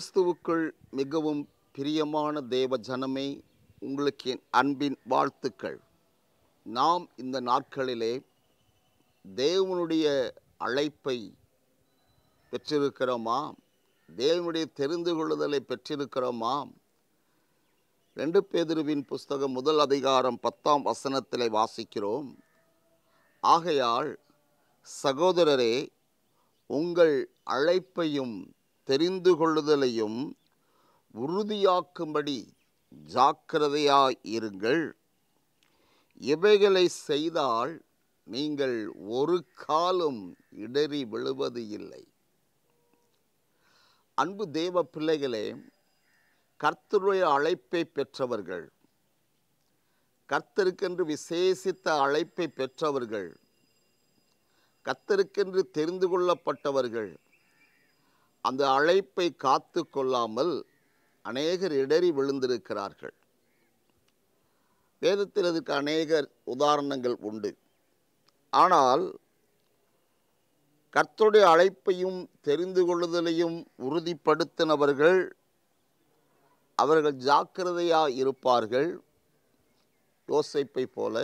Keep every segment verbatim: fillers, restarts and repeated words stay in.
கிறிஸ்துவுக்குள் மிகவும் பிரியமான தேவ ஜனமே, உங்களுக்கு என் அன்பின் வாழ்த்துக்கள். நாம் இந்த நாட்களிலே தேவனுடைய அழைப்பை பெற்றிருக்கிறோமா? தேவனுடைய தெரிந்து கொள்ளுதலை பெற்றிருக்கிறோமா? ரெண்டு பேதுருவின் புஸ்தகம் முதல் அதிகாரம் பத்தாம் வசனத்திலே வாசிக்கிறோம். ஆகையால் சகோதரரே, உங்கள் அழைப்பையும் தெரிந்து கொள்ளுதலையும் உறுதியாக்கும்படி ஜாக்கிரதையாய் இருங்கள். இவைகளை செய்தால் நீங்கள் ஒரு காலும் இடறி விழுவது இல்லை. அன்பு தேவ பிள்ளைகளே, கர்த்தருடைய அழைப்பை பெற்றவர்கள், கர்த்தருக்கென்று விசேஷித்த அழைப்பை பெற்றவர்கள், கர்த்தருக்கென்று தெரிந்து கொள்ளப்பட்டவர்கள் அந்த அழைப்பை காத்து கொள்ளாமல் அநேகர் இடறி விழுந்திருக்கிறார்கள். வேதத்தில் அதற்கு அநேகர் உதாரணங்கள் உண்டு. ஆனால் கர்த்தருடைய அழைப்பையும் தெரிந்து கொள்ளுதலையும் உறுதிப்படுத்தினவர்கள், அவர்கள் ஜாக்கிரதையாக இருப்பார்கள். யோசேப்பை போல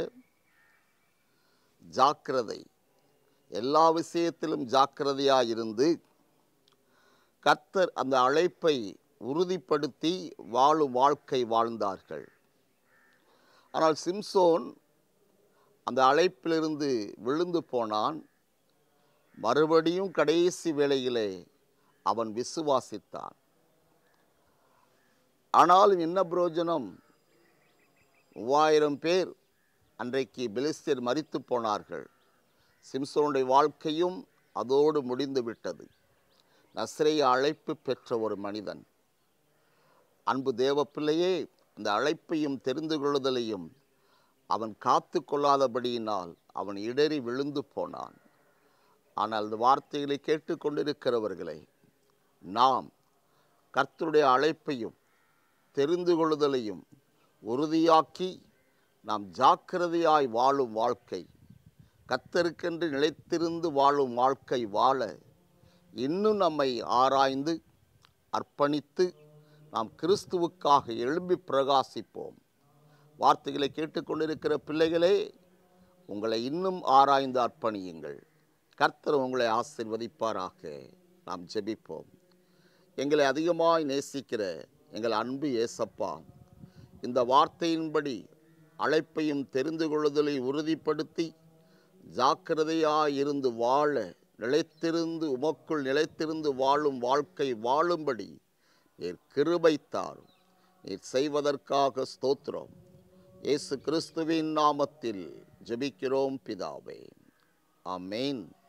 ஜாக்கிரதை, எல்லா விஷயத்திலும் ஜாக்கிரதையாக இருந்து கர்த்தர் அந்த அழைப்பை உறுதிப்படுத்தி வாழும் வாழ்க்கை வாழ்ந்தார்கள். ஆனால் சிம்சோன் அந்த அழைப்பிலிருந்து விழுந்து போனான். மறுபடியும் கடைசி வேளையிலே அவன் விசுவாசித்தான். ஆனாலும் என்ன பிரயோஜனம்? மூவாயிரம் பேர் அன்றைக்கு பெலிஸ்தர் மரித்து போனார்கள். சிம்சோனுடைய வாழ்க்கையும் அதோடு முடிந்து விட்டது. நசரேய அழைப்பு பெற்ற ஒரு மனிதன். அன்பு தேவ பிள்ளையே, அந்த அழைப்பையும் தெரிந்து கொள்ளுதலையும் அவன் காத்து கொள்ளாதபடியினால் அவன் இடறி விழுந்து போனான். ஆனால் அந்த வார்த்தைகளை கேட்டுக்கொண்டிருக்கிறவர்களை, நாம் கர்த்தருடைய அழைப்பையும் தெரிந்து கொள்ளுதலையும் உறுதியாக்கி நாம் ஜாக்கிரதையாய் வாழும் வாழ்க்கை, கர்த்தருக்கென்று நிலைத்திருந்து வாழும் வாழ்க்கை வாழ இன்னும் நம்மை ஆராய்ந்து அர்ப்பணித்து நாம் கிறிஸ்துவுக்காக எழும்பி பிரகாசிப்போம். வார்த்தைகளை கேட்டுக்கொண்டிருக்கிற பிள்ளைகளே, உங்களை இன்னும் ஆராய்ந்து அர்ப்பணியுங்கள். கர்த்தர் உங்களை ஆசீர்வதிப்பாராக. நாம் ஜெபிப்போம். எங்களை அதிகமாய் நேசிக்கிற எங்கள் அன்பு ஏசப்பா, இந்த வார்த்தையின்படி அழைப்பையும் தெரிந்து கொள்ளுதலை உறுதிப்படுத்தி ஜாக்கிரதையாய் இருந்து வாழ, நிலைத்திருந்து உமக்குள் நிலைத்திருந்து வாழும் வாழ்க்கை வாழும்படி நீர் கிருபை தாரும். நீர் செய்வதற்காக ஸ்தோத்திரம். இயேசு கிறிஸ்துவின் நாமத்தில் ஜெபிக்கிறோம் பிதாவே. ஆமென்.